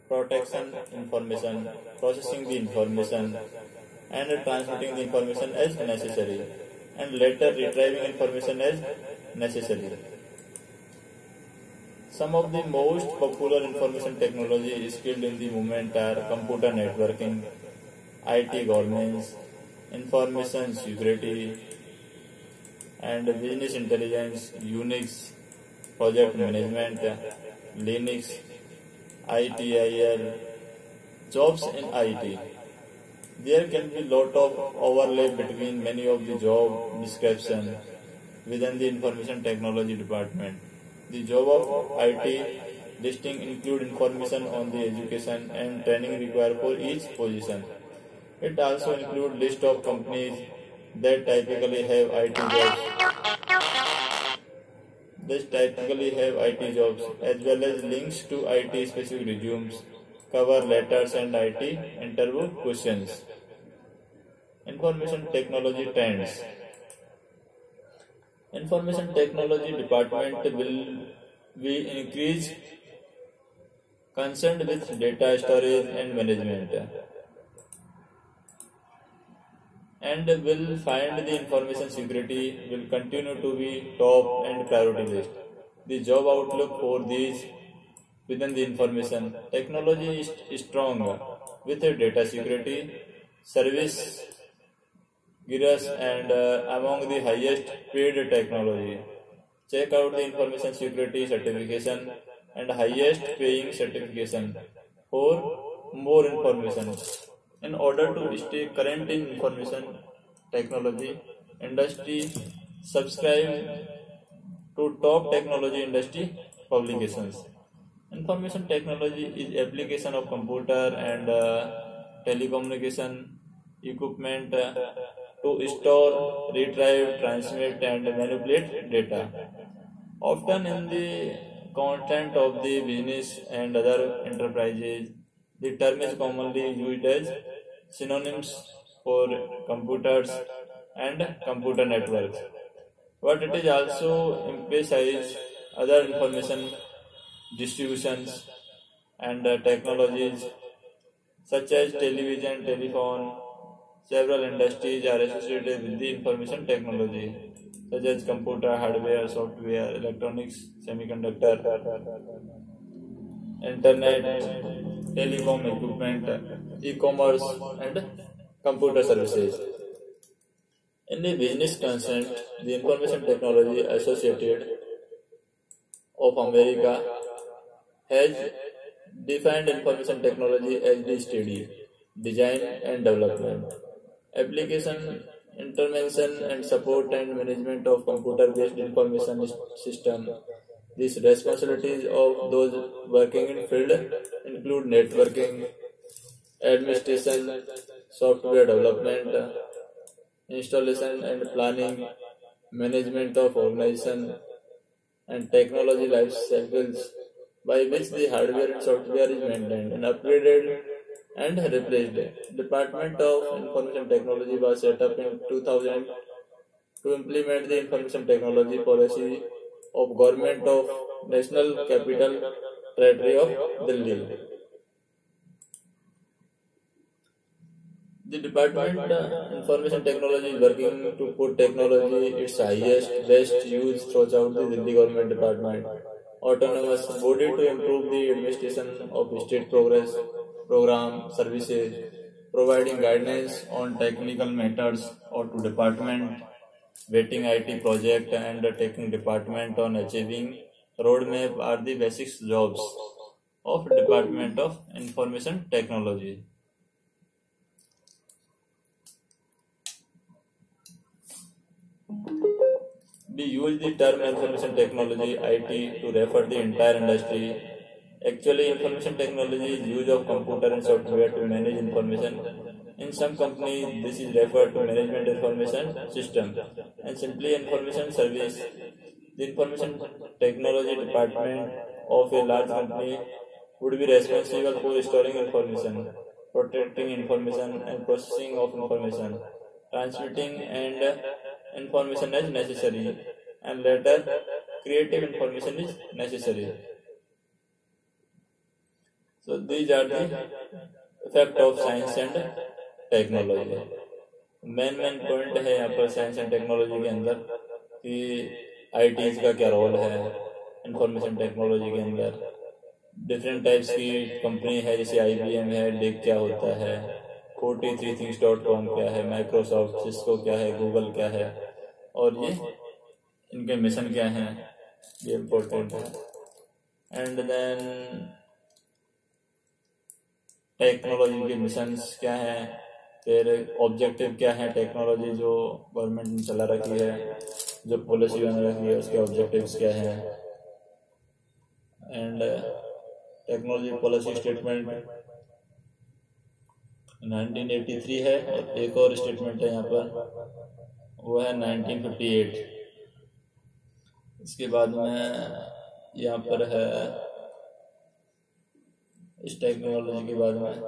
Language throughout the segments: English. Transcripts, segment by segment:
protection information, processing the information, and transmitting the information as necessary, and later retrieving information as necessary. Some of the most popular information technology skilled in the movement are computer networking, IT governance, information security, and business intelligence, Unix, project management, Linux, ITIL, jobs in IT. There can be lot of overlap between many of the job description within the information technology department. The job of IT listing include information on the education and training required for each position. It also includes list of companies that typically have IT jobs as well as links to IT specific resumes, cover letters and IT interview questions. Information technology trends. Information technology department will be increased concerned with data storage and management, and will find the information security will continue to be top and priority list. The job outlook for these within the information technology is strong with data security, service gears, and among the highest paid technology. Check out the information security certification and highest paying certification for more information. In order to stay current in information technology industry, subscribe to top technology industry publications. Information technology is application of computer and telecommunication equipment to store, retrieve, transmit, and manipulate data. Often in the content of the business and other enterprises, the term is commonly used as synonyms for computers and computer networks. But it is also emphasizes other information distributions and technologies such as television, telephone. Several industries are associated with the information technology, such as computer, hardware, software, electronics, semiconductor, internet, telecom equipment, e-commerce, and computer services. In the business concern, the Information Technology Associated of America has defined information technology as the study, design, and development, application, intervention, and support and management of computer-based information system. These responsibilities of those working in field include networking, administration, software development, installation and planning, management of organization, and technology life cycles by which the hardware and software is maintained and upgraded and replaced. Department of Information Technology was set up in 2000 to implement the information technology policy of Government of National Capital Territory of Delhi. The Department of Information Technology is working to put technology its highest best use throughout the Delhi Government Department autonomous body to improve the administration of state progress program services, providing guidance on technical matters or to department, vetting IT project and taking department on achieving roadmap are the basic jobs of Department of Information Technology. We use the term information technology IT to refer the entire industry. Actually, information technology is use of computer and software to manage information. In some companies, this is referred to management information system and simply information service. The information technology department of a large company would be responsible for storing information, protecting information and processing of information, transmitting and information as necessary, and later creative information is necessary. So these are the effect of science and technology. Main point है यहाँ पर science and technology के अंदर कि ITs का क्या role है information technology के अंदर। डिफरेंट टाइप्स की कंपनी है, जैसे IBM है, डिक क्या होता है, 43things.com क्या है, माइक्रोसॉफ्ट, सिस्को क्या है, गूगल क्या है, और ये इनके मिशन क्या हैं, ये इम्पोर्टेंट है। एंड देन टेक्नोलॉजी के मिशंस क्या हैं, फिर ऑब्जेक्टिव क्या है, टेक्नोलॉजी जो गवर्नमेंट ने चला रखी है, जो पॉलिसी बना रखी है, उसके ऑब्जेक्टिव्स क्या हैं। एंड टेक्नोलॉजी पॉलिसी स्टेटमेंट 1983 है, और एक और स्टेटमेंट है यहाँ पर, वो है 1958। इसके बाद में यहाँ पर है, इस टेक्नोलॉजी के बाद में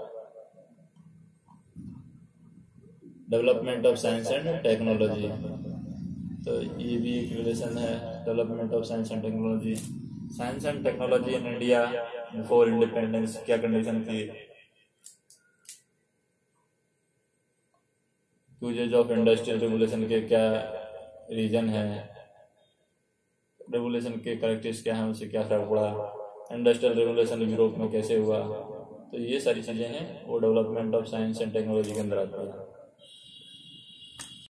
development of science and technology. तो ये भी एक रिलेशन है, development of science and technology. Science and technology in India before independence, क्या कंडीशन थी, यूजेज ऑफ इंडस्ट्रियल रेवोल्यूशन के क्या रीजन है, रेवोल्यूशन के कैरेक्टर्स क्या हैं, उससे क्या फर्क पड़ा, इंडस्ट्रियल रेवोल्यूशन यूरोप में कैसे हुआ। तो ये सारी चीज़ें हैं वो development of science and technology के अंदर आती है।